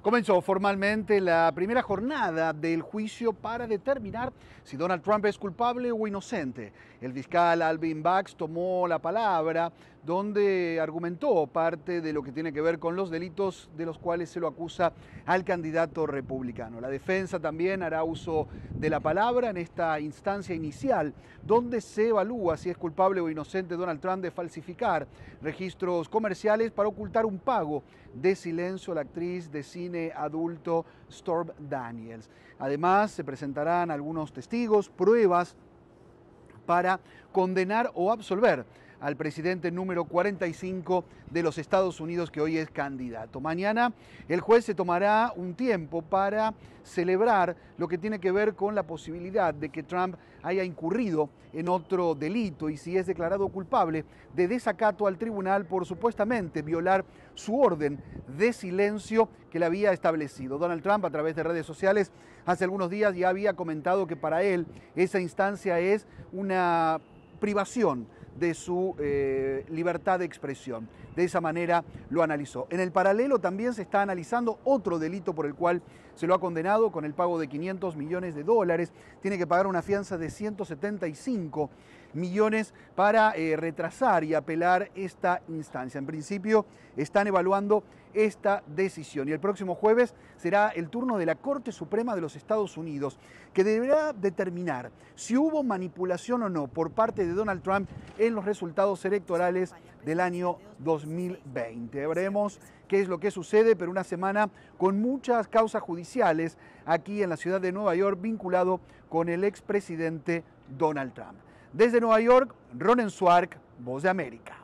Comenzó formalmente la primera jornada del juicio para determinar si Donald Trump es culpable o inocente. El fiscal Alvin Bragg tomó la palabra donde argumentó parte de lo que tiene que ver con los delitos de los cuales se lo acusa al candidato republicano. La defensa también hará uso de la palabra en esta instancia inicial, donde se evalúa si es culpable o inocente Donald Trump de falsificar registros comerciales para ocultar un pago de silencio a la actriz de cine adulto Stormy Daniels. Además, se presentarán algunos testigos, pruebas para condenar o absolver al presidente número 45 de los Estados Unidos, que hoy es candidato. Mañana el juez se tomará un tiempo para celebrar lo que tiene que ver con la posibilidad de que Trump haya incurrido en otro delito y si es declarado culpable de desacato al tribunal por supuestamente violar su orden de silencio que le había establecido. Donald Trump, a través de redes sociales, hace algunos días ya había comentado que para él esa instancia es una privación de su libertad de expresión. De esa manera lo analizó. En el paralelo también se está analizando otro delito por el cual se lo ha condenado con el pago de $500 millones. Tiene que pagar una fianza de 175 millones para retrasar y apelar esta instancia. En principio están evaluando esta decisión y el próximo jueves será el turno de la Corte Suprema de los Estados Unidos, que deberá determinar si hubo manipulación o no por parte de Donald Trump en los resultados electorales del año 2020. Veremos qué es lo que sucede, pero una semana con muchas causas judiciales aquí en la ciudad de Nueva York vinculado con el expresidente Donald Trump. Desde Nueva York, Ronen Swartz, Voz de América.